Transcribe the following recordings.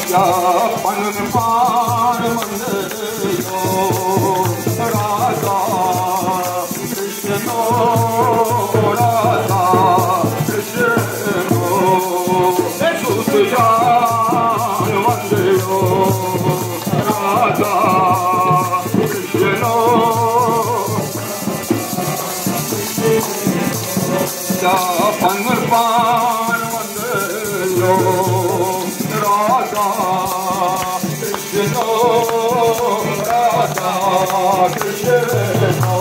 या पन पान मंदिरो राधा कृष्णो राधा कृष्णो सुतजान मंदिरो राधा कृष्णो या पन पान मंदिरो राधा कृष्णो राधा कृष्णो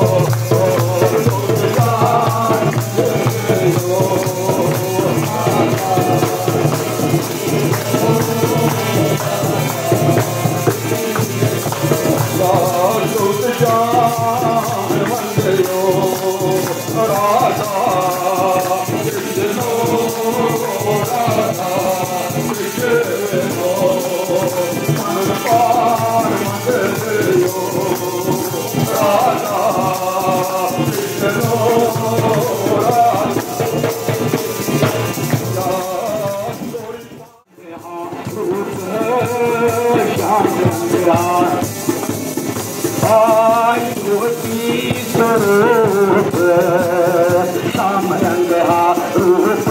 श्याम रंग रूप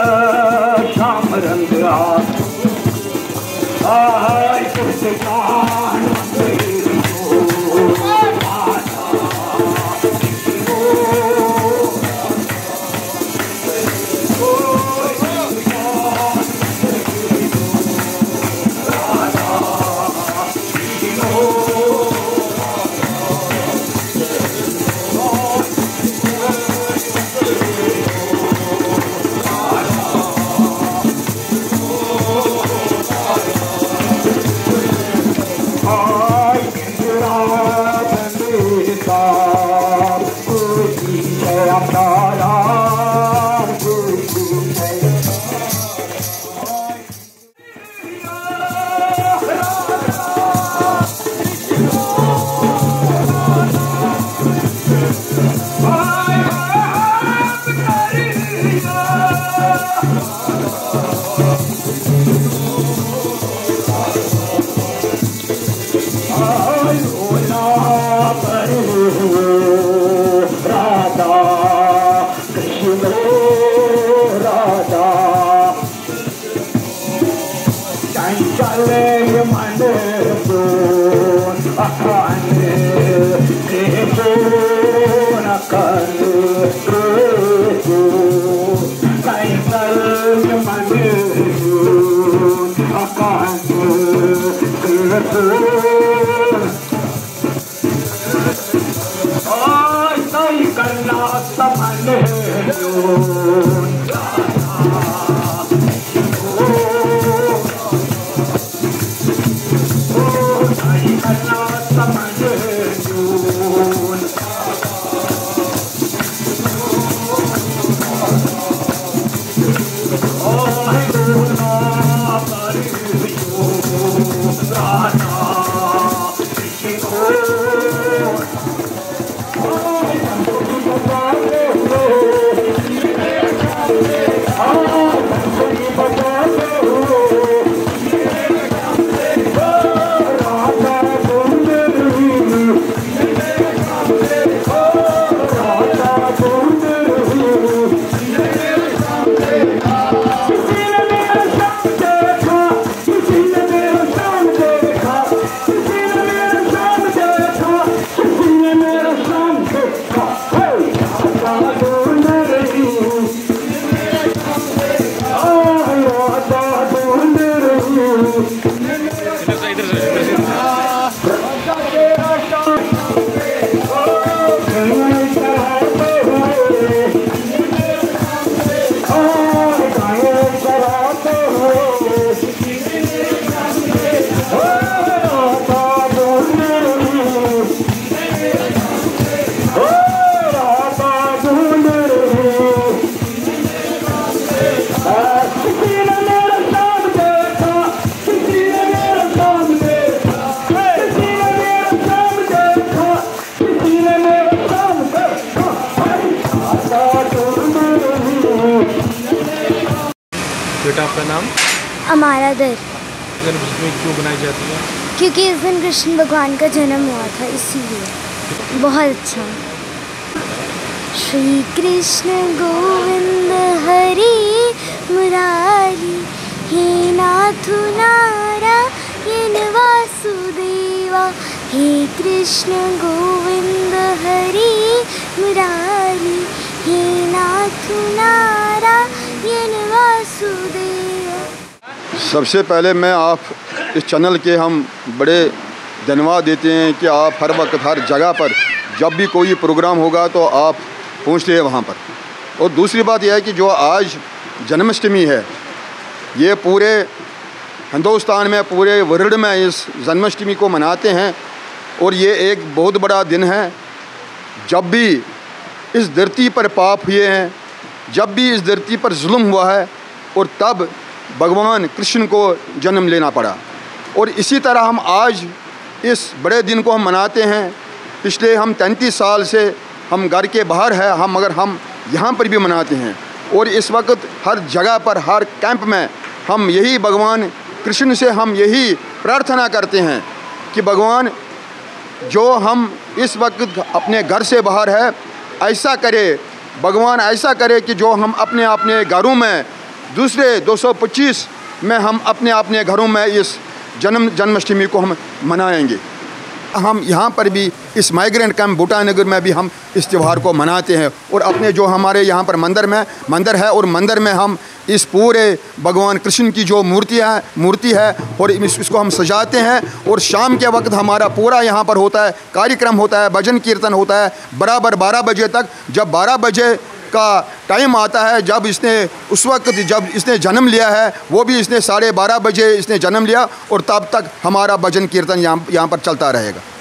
श्याम रंग बेटा आपका नाम? अमारा दर। जन्माष्टमी क्यों बनाई जाती है? क्योंकि इस दिन कृष्ण भगवान का जन्म हुआ था, इसीलिए। बहुत अच्छा। श्री कृष्ण गोविंद हरि मुरारी, हे नाथ नारायण वासुदेवा, हे कृष्ण गोविंद हरि मुरारी, हे नाथ नारायण वासुदेवा। सबसे पहले मैं आप इस चैनल के हम बड़े धन्यवाद देते हैं कि आप हर वक्त हर जगह पर जब भी कोई प्रोग्राम होगा तो आप पहुंचते हैं वहां पर। और दूसरी बात यह है कि जो आज जन्माष्टमी है, ये पूरे हिंदुस्तान में, पूरे वर्ल्ड में इस जन्माष्टमी को मनाते हैं। और ये एक बहुत बड़ा दिन है। जब भी इस धरती पर पाप हुए हैं, जब भी इस धरती पर जुल्म हुआ है, और तब भगवान कृष्ण को जन्म लेना पड़ा। और इसी तरह हम आज इस बड़े दिन को हम मनाते हैं। पिछले हम 33 साल से हम घर के बाहर हैं, मगर हम यहाँ पर भी मनाते हैं। और इस वक्त हर जगह पर, हर कैंप में हम यही भगवान कृष्ण से हम यही प्रार्थना करते हैं कि भगवान, जो हम इस वक्त अपने घर से बाहर है, ऐसा करे भगवान, ऐसा करे कि जो हम अपने अपने घरों में दूसरे 225 में हम अपने अपने घरों में इस जन्माष्टमी को हम मनाएंगे। हम यहाँ पर भी इस माइग्रेंट कैंप बूटानगर में भी हम इस त्यौहार को मनाते हैं। और अपने जो हमारे यहाँ पर मंदिर है, और मंदिर में हम इस पूरे भगवान कृष्ण की जो मूर्ति है और इसको हम सजाते हैं। और शाम के वक्त हमारा पूरा यहाँ पर होता है, कार्यक्रम होता है, भजन कीर्तन होता है बराबर 12 बजे तक। जब 12 बजे का टाइम आता है, जब उस वक्त जब इसने जन्म लिया है, वो भी इसने 12:30 बजे इसने जन्म लिया, और तब तक हमारा भजन कीर्तन यहाँ पर चलता रहेगा।